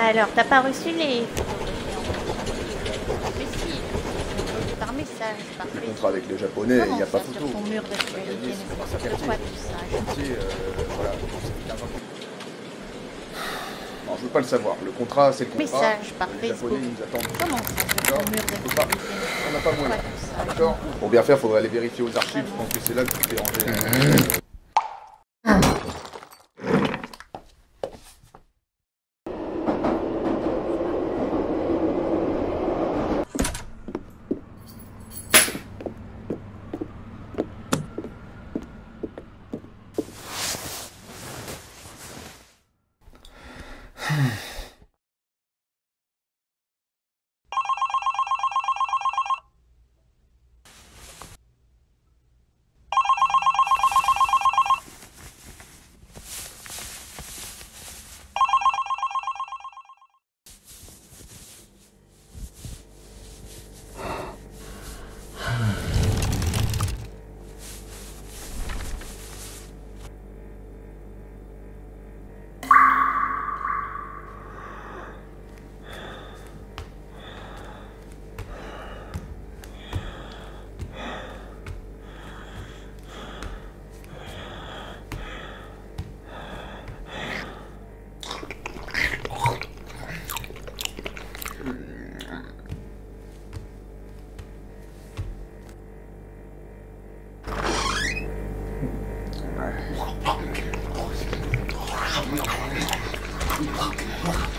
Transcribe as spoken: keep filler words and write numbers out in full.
Alors, t'as pas reçu les Mais si, par message, par Le Facebook. contrat avec les Japonais, il n'y a pas ça, photo. sur ton mur de On a fidélité, gagné, mais c'est c'est grâce à n'importe Cartier. quoi tout ça. Cartier, euh, voilà, c'était quinze ans. Non, je veux pas le savoir. Le contrat, c'est le contrat. Message par Les Facebook. Japonais, ils nous attendent. Comment ça, sur D'accord, ton mur de on peut pas. fidélité, mais On n'a pas moyen. quoi tout ça? D'accord. Pour bien faire, il faudrait aller vérifier aux archives. Je pense que c'est là que tout est rangé. Ouais.